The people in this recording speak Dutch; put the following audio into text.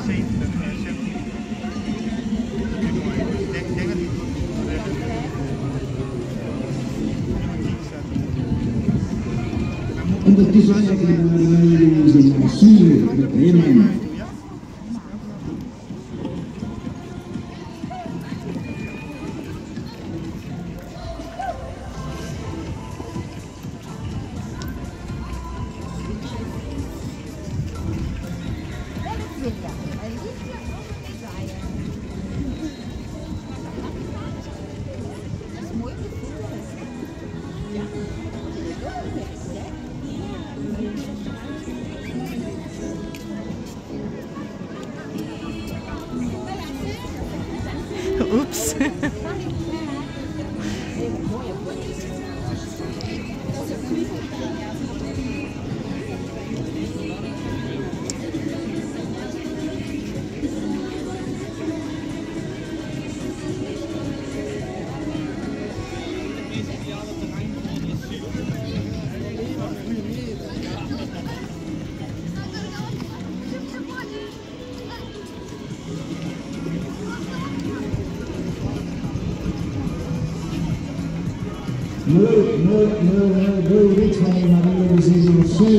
Ondertussen gaan we naar Sier met Herman. Oeps. No, dit ga je maar willen we